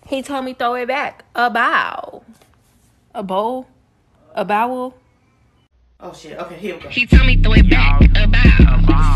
He told me throw it back. A bow. A bowl? A bowel? Oh shit, okay, here we go. He told me throw it back. A bow.